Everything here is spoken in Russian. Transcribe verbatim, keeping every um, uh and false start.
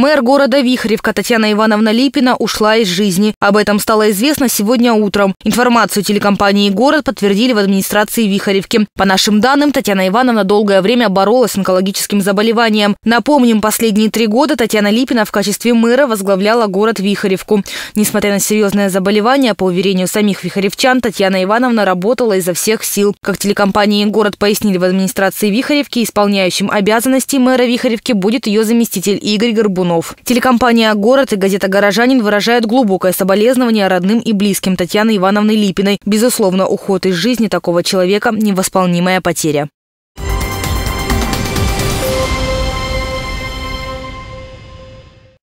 Мэр города Вихоревка Татьяна Ивановна Липина ушла из жизни. Об этом стало известно сегодня утром. Информацию телекомпании «Город» подтвердили в администрации Вихоревки. По нашим данным, Татьяна Ивановна долгое время боролась с онкологическим заболеванием. Напомним, последние три года Татьяна Липина в качестве мэра возглавляла город Вихоревку. Несмотря на серьезное заболевание, по уверению самих вихоревчан, Татьяна Ивановна работала изо всех сил. Как телекомпании «Город» пояснили в администрации Вихоревки, исполняющим обязанности мэра Вихоревки будет ее заместитель Игорь Горбунов. Телекомпания «Город» и газета «Горожанин» выражают глубокое соболезнование родным и близким Татьяны Ивановны Липиной. Безусловно, уход из жизни такого человека – невосполнимая потеря.